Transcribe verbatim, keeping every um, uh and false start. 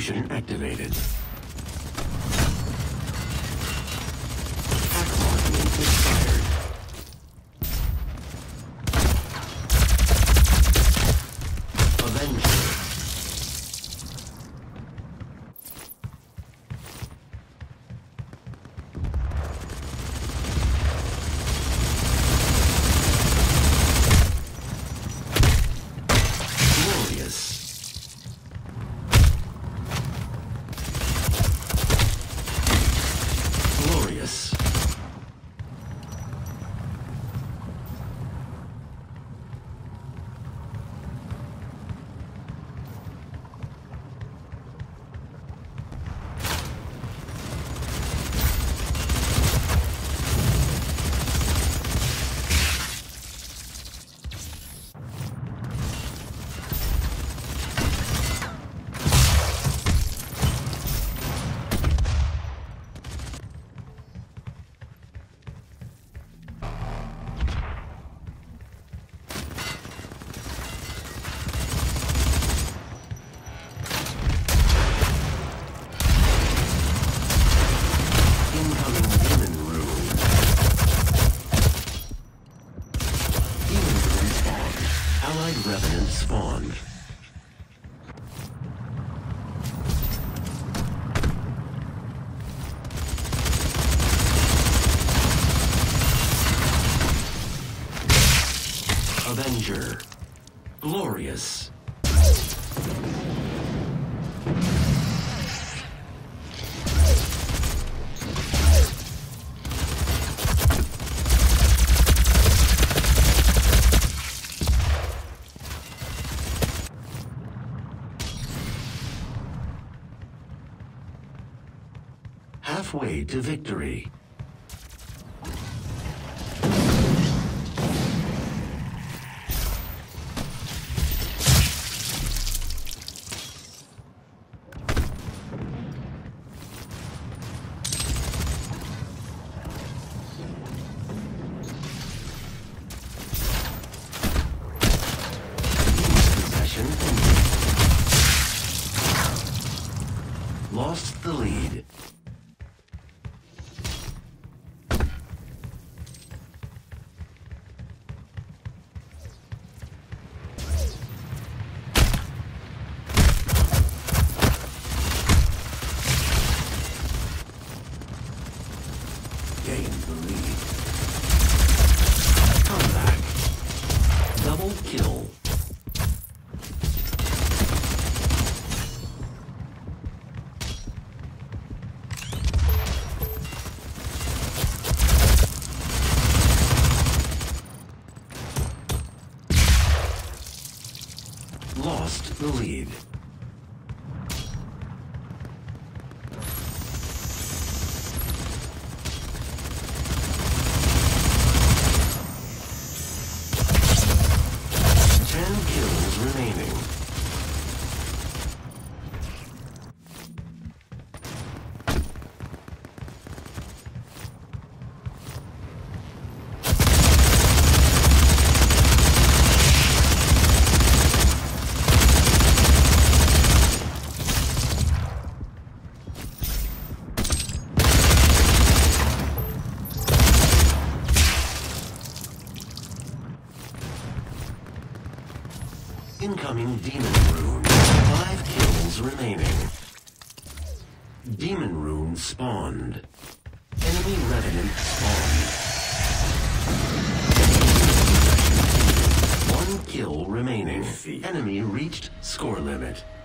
Station activated. Hack marking expired. Avenger. Allied Revenant spawned. Avenger. Glorious. Halfway to victory. Possession ended. Lost the lead. Gained the lead. Comeback. Double kill. Lost the lead. Ten kills remaining. Incoming Demon Rune. Five kills remaining. Demon Rune spawned. Enemy Revenant spawned. One kill remaining. Enemy reached score limit.